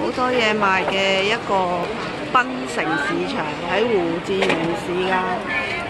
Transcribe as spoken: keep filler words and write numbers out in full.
好多嘢賣嘅一個檳城市場喺胡志明市㗎。